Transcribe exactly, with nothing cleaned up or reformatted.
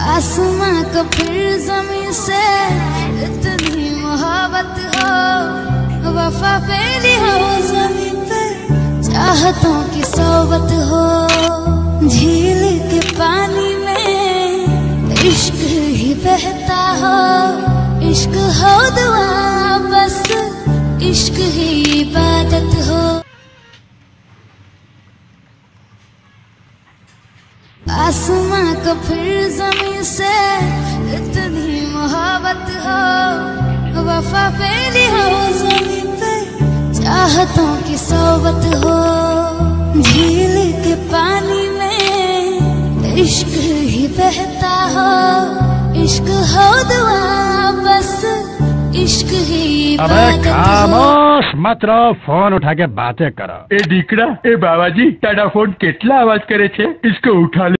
आसमां को फिर जमीन से इतनी मोहब्बत हो, वफा फैली हो जमीन पे, चाहतों की सोबत हो। झील के पानी में इश्क ही बहता हो, इश्क हो दुआ बस, इश्क ही इबादत हो। आसमां को फिर जमीन से इतनी मोहब्बत हो, वफा फैली हो जमीन पे, चाहतों की सोबत हो। झील के पानी में इश्क ही बहता हो, इश्क हो दुआ बस, इश्क ही इबादत हो। खामोश मत रहो, फोन उठा के बातें करो। ए दीकरा, ए बाबाजी, तारा फोन केटला आवाज करे छे, इसको उठा ले।